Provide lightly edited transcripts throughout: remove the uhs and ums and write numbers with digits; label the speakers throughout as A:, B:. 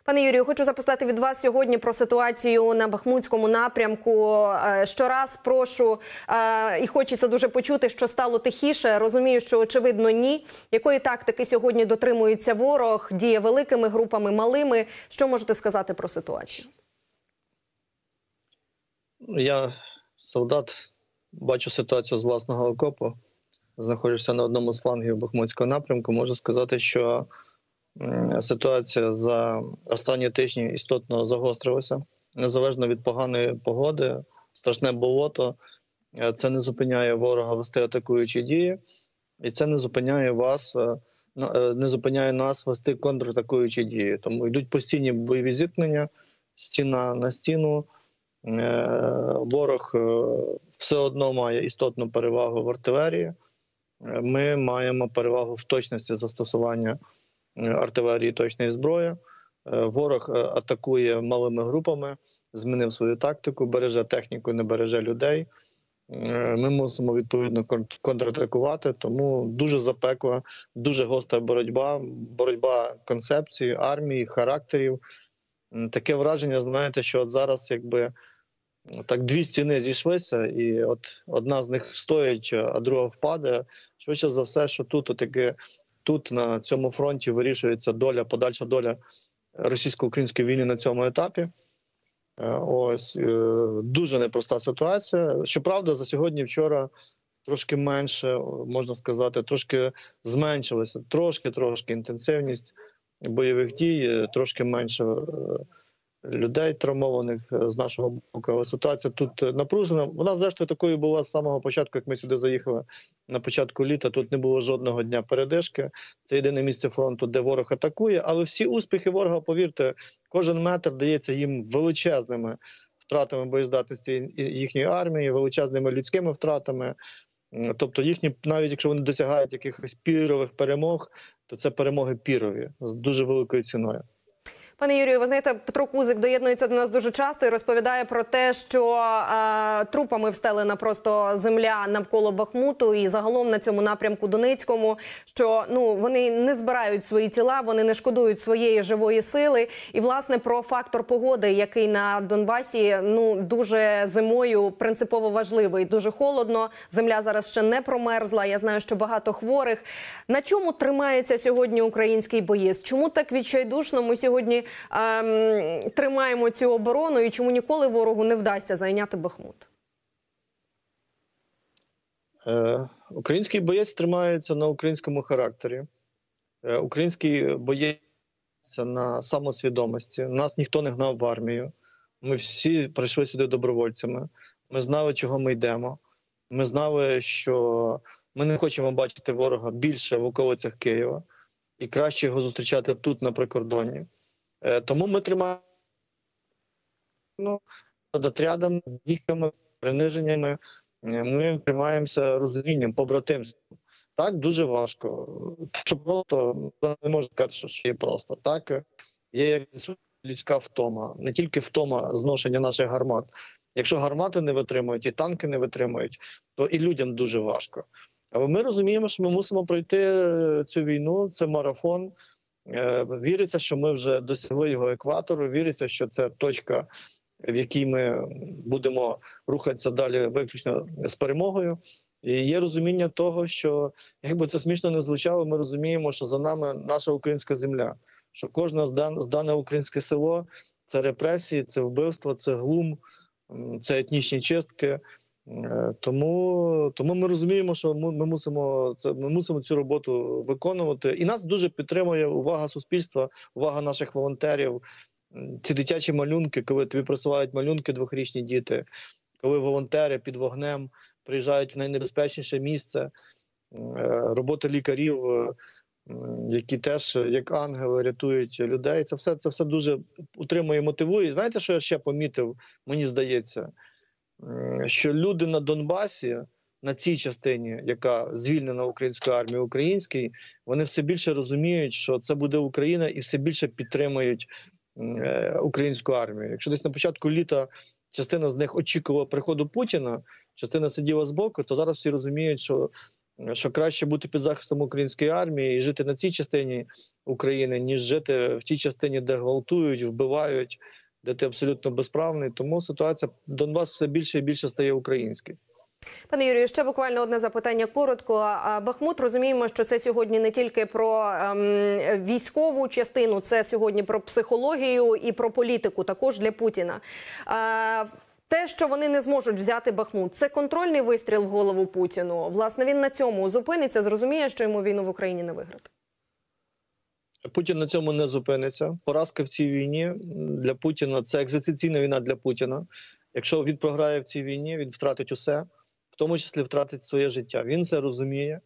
A: Пане Юрію, хочу запитати від вас сьогодні про ситуацію на Бахмутському напрямку. Щораз прошу, і хочеться дуже почути, що стало тихіше. Розумію, що очевидно ні. Якої тактики сьогодні дотримується ворог? Діє великими групами, малими? Що можете сказати про ситуацію?
B: Я солдат, бачу ситуацію з власного окопу. Знаходжуся на одному з флангів Бахмутського напрямку. Можу сказати, що ситуація за останні тижні істотно загострилася. Незалежно від поганої погоди, страшне болото. Це не зупиняє ворога вести атакуючі дії. І це не зупиняє нас вести контратакуючі дії. Тому йдуть постійні бойові зіткнення, стіна на стіну. Ворог все одно має істотну перевагу в артилерії. Ми маємо перевагу в точності застосування артилерії точної зброї. Ворог атакує малими групами, змінив свою тактику, береже техніку, не береже людей. Ми мусимо відповідно контратакувати, тому дуже запекла, дуже гостра боротьба концепції, армії, характерів. Таке враження, знаєте, що от зараз якби так дві стіни зійшлися, і от одна з них стоїть, а друга впаде. Швидше за все, що тут на цьому фронті вирішується подальша доля російсько-української війни на цьому етапі. Ось дуже непроста ситуація. Щоправда, за сьогодні-вчора трошки менше, можна сказати, трошки зменшилася, трошки інтенсивність бойових дій, трошки менше людей травмованих з нашого боку. Але ситуація тут напружена. Вона, зрештою, такою була з самого початку, як ми сюди заїхали на початку літа. Тут не було жодного дня передишки. Це єдине місце фронту, де ворог атакує. Але всі успіхи ворога, повірте, кожен метр дається їм величезними втратами боєздатності їхньої армії, величезними людськими втратами. Тобто їхні, навіть якщо вони досягають якихось пірових перемог, то це перемоги пірові з дуже великою ціною.
A: Пане Юрію, ви знаєте, Петро Кузик доєднується до нас дуже часто і розповідає про те, що трупами встелена просто земля навколо Бахмуту і загалом на цьому напрямку Донецькому, що вони не збирають свої тіла, вони не шкодують своєї живої сили. І, власне, про фактор погоди, який на Донбасі дуже зимою принципово важливий. Дуже холодно, земля зараз ще не промерзла, я знаю, що багато хворих. На чому тримається сьогодні український боєць? Чому так відчайдушно ми сьогодні тримаємо цю оборону і чому ніколи ворогу не вдасться зайняти Бахмут?
B: Український боєць тримається на українському характері. Український боєць на самосвідомості. Нас ніхто не гнав в армію. Ми всі прийшли сюди добровольцями. Ми знали, чого ми йдемо. Ми знали, що ми не хочемо бачити ворога більше в околицях Києва. І краще його зустрічати тут, на прикордонні. Тому ми тримаємо над отрядами, бійками, приниженнями. Ми тримаємося розумінням, побратимством. Так, дуже важко. Що просто, не можна сказати, що є просто. Так, є якась людська втома. Не тільки втома зношення наших гармат. Якщо гармати не витримують і танки не витримують, то і людям дуже важко. Але ми розуміємо, що ми мусимо пройти цю війну, це марафон. Віриться, що ми вже досягли його екватору, віриться, що це точка, в якій ми будемо рухатися далі виключно з перемогою. І є розуміння того, що, як би це смішно не звучало, ми розуміємо, що за нами наша українська земля, що кожне здане українське село – це репресії, це вбивство, це глум, це етнічні чистки. Тому ми розуміємо, що ми мусимо цю роботу виконувати. І нас дуже підтримує увага суспільства, увага наших волонтерів. Ці дитячі малюнки, коли тобі присилають малюнки двохрічні діти, коли волонтери під вогнем приїжджають в найнебезпечніше місце, робота лікарів, які теж, як ангели, рятують людей. Це все дуже утримує, мотивує. І знаєте, що я ще помітив, мені здається? Що люди на Донбасі, на цій частині, яка звільнена українською армією, українській, вони все більше розуміють, що це буде Україна, і все більше підтримують українську армію. Якщо десь на початку літа частина з них очікувала приходу Путіна, частина сиділа збоку, то зараз всі розуміють, що що краще бути під захистом української армії і жити на цій частині України, ніж жити в тій частині, де гвалтують, вбивають, де ти абсолютно безправний. Тому ситуація Донбас все більше і більше стає український.
A: Пане Юрію, ще буквально одне запитання коротко. Бахмут, розуміємо, що це сьогодні не тільки про військову частину, це сьогодні про психологію і про політику, також для Путіна. Те, що вони не зможуть взяти Бахмут, це контрольний вистріл в голову Путіну. Власне, він на цьому зупиниться, зрозуміє, що йому війну в Україні не виграти.
B: Путін на цьому не зупиниться. Поразка в цій війні для Путіна – це екзистенційна війна для Путіна. Якщо він програє в цій війні, він втратить усе, в тому числі втратить своє життя. Він це розуміє,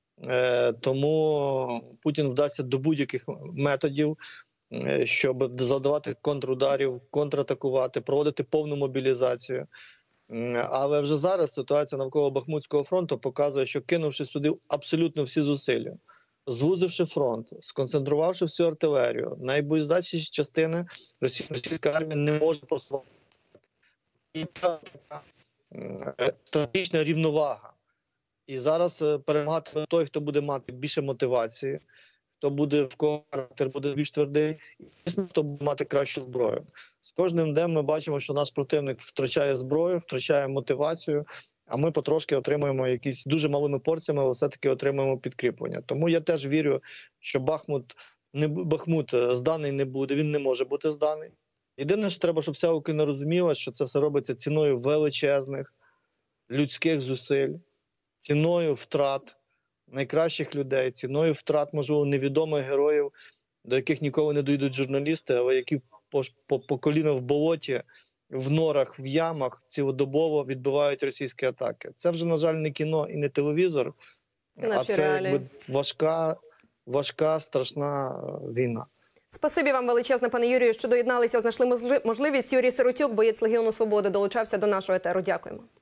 B: тому Путін вдасться до будь-яких методів, щоб завдавати контрударів, контратакувати, проводити повну мобілізацію. Але вже зараз ситуація навколо Бахмутського фронту показує, що кинувши сюди абсолютно всі зусилля, звузивши фронт, сконцентрувавши всю артилерію, найбоєздатніші частини російська армія не може просувати. І така стратегічна рівновага. І зараз перемагатиме той, хто буде мати більше мотивації, хто буде, в кого характер буде більш твердий, і дійсно, хто буде мати кращу зброю. З кожним днем ми бачимо, що наш противник втрачає зброю, втрачає мотивацію, а ми потрошки отримуємо якісь дуже малими порціями, але все-таки отримуємо підкріплення. Тому я теж вірю, що Бахмут зданий не буде, він не може бути зданий. Єдине, що треба, щоб вся Україна розуміла, що це все робиться ціною величезних людських зусиль, ціною втрат найкращих людей, ціною втрат, можливо, невідомих героїв, до яких ніколи не дійдуть журналісти, але які по коліно в болоті, в норах, в ямах цілодобово відбивають російські атаки. Це вже, на жаль, не кіно і не телевізор, а це якби важка, страшна війна.
A: Спасибі вам величезне, пане Юрію, що доєдналися, знайшли можливість. Юрій Сиротюк, боєць Легіону Свободи, долучався до нашого етеру. Дякуємо.